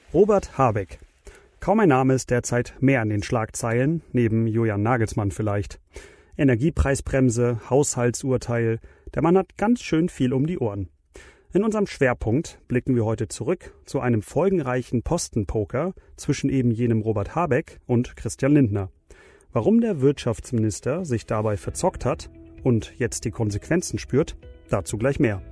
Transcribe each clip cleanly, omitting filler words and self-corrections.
Robert Habeck. Kaum ein Name ist derzeit mehr in den Schlagzeilen, neben Julian Nagelsmann vielleicht. Energiepreisbremse, Haushaltsurteil, der Mann hat ganz schön viel um die Ohren. In unserem Schwerpunkt blicken wir heute zurück zu einem folgenreichen Postenpoker zwischen eben jenem Robert Habeck und Christian Lindner. Warum der Wirtschaftsminister sich dabei verzockt hat und jetzt die Konsequenzen spürt, dazu gleich mehr.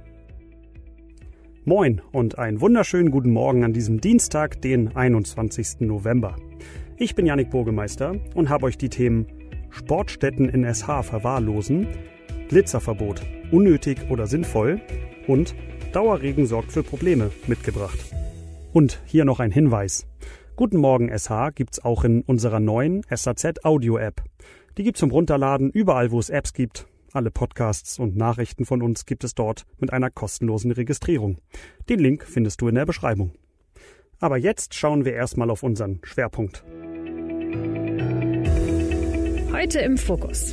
Moin und einen wunderschönen guten Morgen an diesem Dienstag, den 21. November. Ich bin Jannik Burgemeister und habe euch die Themen Sportstätten in SH verwahrlosen, Glitzerverbot, unnötig oder sinnvoll und Dauerregen sorgt für Probleme mitgebracht. Und hier noch ein Hinweis. Guten Morgen SH gibt's auch in unserer neuen SAZ Audio App. Die gibt's zum Runterladen überall, wo es Apps gibt. Alle Podcasts und Nachrichten von uns gibt es dort mit einer kostenlosen Registrierung. Den Link findest du in der Beschreibung. Aber jetzt schauen wir erstmal auf unseren Schwerpunkt. Heute im Fokus.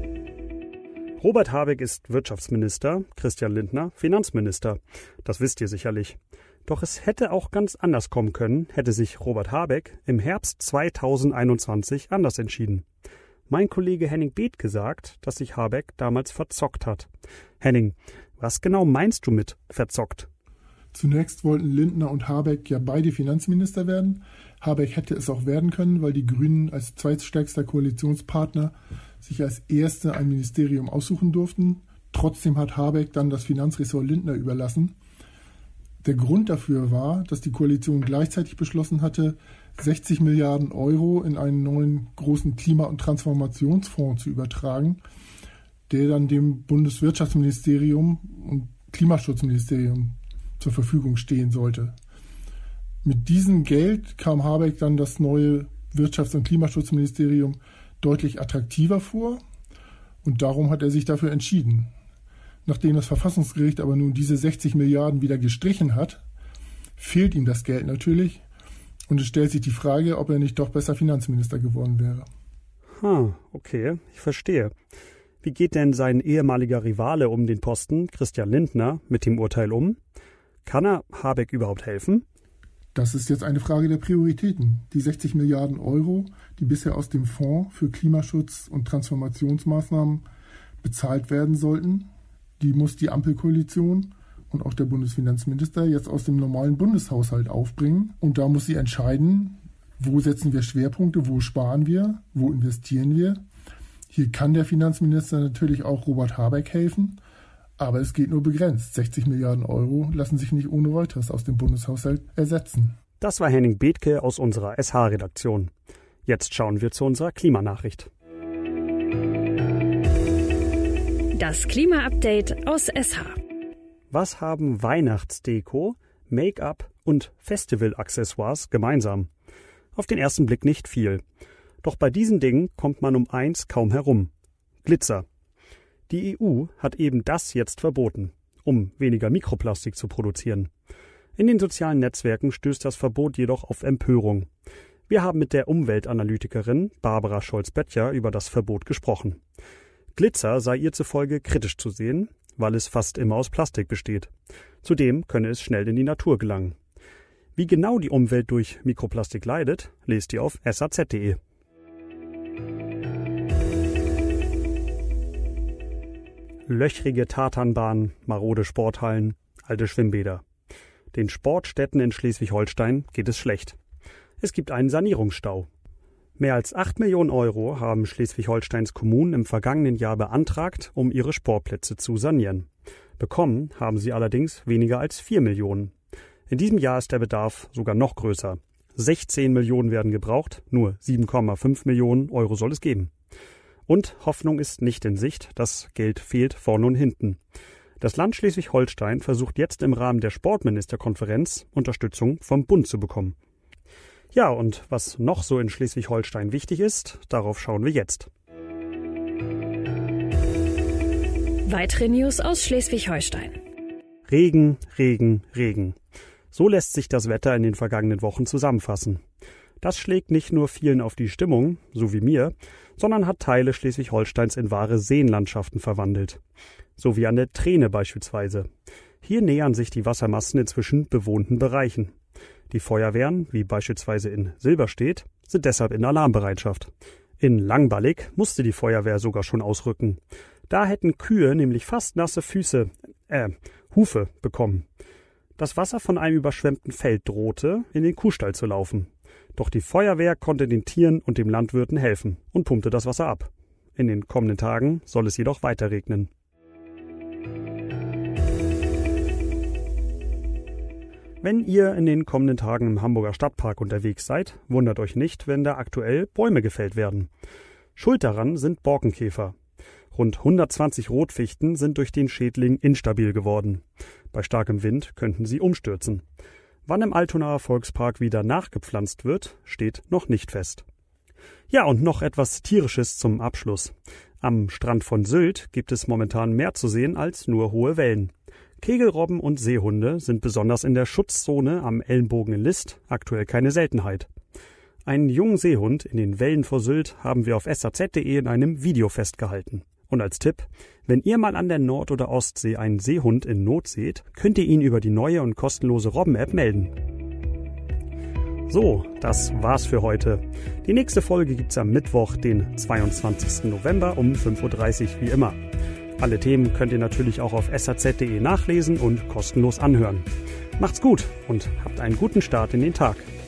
Robert Habeck ist Wirtschaftsminister, Christian Lindner Finanzminister. Das wisst ihr sicherlich. Doch es hätte auch ganz anders kommen können, hätte sich Robert Habeck im Herbst 2021 anders entschieden. Mein Kollege Henning Bethke sagt, dass sich Habeck damals verzockt hat. Henning, was genau meinst du mit verzockt? Zunächst wollten Lindner und Habeck ja beide Finanzminister werden. Habeck hätte es auch werden können, weil die Grünen als zweitstärkster Koalitionspartner sich als Erste ein Ministerium aussuchen durften. Trotzdem hat Habeck dann das Finanzressort Lindner überlassen. Der Grund dafür war, dass die Koalition gleichzeitig beschlossen hatte, 60 Milliarden Euro in einen neuen großen Klima- und Transformationsfonds zu übertragen, der dann dem Bundeswirtschaftsministerium und Klimaschutzministerium zur Verfügung stehen sollte. Mit diesem Geld kam Habeck dann das neue Wirtschafts- und Klimaschutzministerium deutlich attraktiver vor und darum hat er sich dafür entschieden. Nachdem das Verfassungsgericht aber nun diese 60 Milliarden wieder gestrichen hat, fehlt ihm das Geld natürlich und es stellt sich die Frage, ob er nicht doch besser Finanzminister geworden wäre. Okay, ich verstehe. Wie geht denn sein ehemaliger Rivale um den Posten, Christian Lindner, mit dem Urteil um? Kann er Habeck überhaupt helfen? Das ist jetzt eine Frage der Prioritäten. Die 60 Milliarden Euro, die bisher aus dem Fonds für Klimaschutz und Transformationsmaßnahmen bezahlt werden sollten, die muss die Ampelkoalition und auch der Bundesfinanzminister jetzt aus dem normalen Bundeshaushalt aufbringen. Und da muss sie entscheiden, wo setzen wir Schwerpunkte, wo sparen wir, wo investieren wir. Hier kann der Finanzminister natürlich auch Robert Habeck helfen, aber es geht nur begrenzt. 60 Milliarden Euro lassen sich nicht ohne weiteres aus dem Bundeshaushalt ersetzen. Das war Henning Bethke aus unserer SH-Redaktion. Jetzt schauen wir zu unserer Klimanachricht. Das Klima-Update aus SH. Was haben Weihnachtsdeko, Make-up und Festival-Accessoires gemeinsam? Auf den ersten Blick nicht viel. Doch bei diesen Dingen kommt man um eins kaum herum. Glitzer. Die EU hat eben das jetzt verboten, um weniger Mikroplastik zu produzieren. In den sozialen Netzwerken stößt das Verbot jedoch auf Empörung. Wir haben mit der Umweltanalytikerin Barbara Scholz-Böttcher über das Verbot gesprochen. Glitzer sei ihr zufolge kritisch zu sehen, weil es fast immer aus Plastik besteht. Zudem könne es schnell in die Natur gelangen. Wie genau die Umwelt durch Mikroplastik leidet, lest ihr auf saz.de. Löchrige Tatanbahnen, marode Sporthallen, alte Schwimmbäder. Den Sportstätten in Schleswig-Holstein geht es schlecht. Es gibt einen Sanierungsstau. Mehr als 8 Millionen Euro haben Schleswig-Holsteins Kommunen im vergangenen Jahr beantragt, um ihre Sportplätze zu sanieren. Bekommen haben sie allerdings weniger als 4 Millionen. In diesem Jahr ist der Bedarf sogar noch größer. 16 Millionen werden gebraucht, nur 7,5 Millionen Euro soll es geben. Und Hoffnung ist nicht in Sicht, das Geld fehlt vorne und hinten. Das Land Schleswig-Holstein versucht jetzt im Rahmen der Sportministerkonferenz Unterstützung vom Bund zu bekommen. Ja, und was noch so in Schleswig-Holstein wichtig ist, darauf schauen wir jetzt. Weitere News aus Schleswig-Holstein. Regen, Regen, Regen. So lässt sich das Wetter in den vergangenen Wochen zusammenfassen. Das schlägt nicht nur vielen auf die Stimmung, so wie mir, sondern hat Teile Schleswig-Holsteins in wahre Seenlandschaften verwandelt. So wie an der Treene beispielsweise. Hier nähern sich die Wassermassen inzwischen bewohnten Bereichen. Die Feuerwehren, wie beispielsweise in Silberstedt, sind deshalb in Alarmbereitschaft. In Langballig musste die Feuerwehr sogar schon ausrücken. Da hätten Kühe nämlich fast nasse Hufe bekommen. Das Wasser von einem überschwemmten Feld drohte, in den Kuhstall zu laufen. Doch die Feuerwehr konnte den Tieren und dem Landwirten helfen und pumpte das Wasser ab. In den kommenden Tagen soll es jedoch weiter regnen. Wenn ihr in den kommenden Tagen im Hamburger Stadtpark unterwegs seid, wundert euch nicht, wenn da aktuell Bäume gefällt werden. Schuld daran sind Borkenkäfer. Rund 120 Rotfichten sind durch den Schädling instabil geworden. Bei starkem Wind könnten sie umstürzen. Wann im Altonaer Volkspark wieder nachgepflanzt wird, steht noch nicht fest. Ja, und noch etwas Tierisches zum Abschluss. Am Strand von Sylt gibt es momentan mehr zu sehen als nur hohe Wellen. Kegelrobben und Seehunde sind besonders in der Schutzzone am Ellenbogen in List aktuell keine Seltenheit. Einen jungen Seehund in den Wellen vor Sylt haben wir auf saz.de in einem Video festgehalten. Und als Tipp, wenn ihr mal an der Nord- oder Ostsee einen Seehund in Not seht, könnt ihr ihn über die neue und kostenlose Robben-App melden. So, das war's für heute. Die nächste Folge gibt's am Mittwoch, den 22. November um 5:30 Uhr wie immer. Alle Themen könnt ihr natürlich auch auf saz.de nachlesen und kostenlos anhören. Macht's gut und habt einen guten Start in den Tag.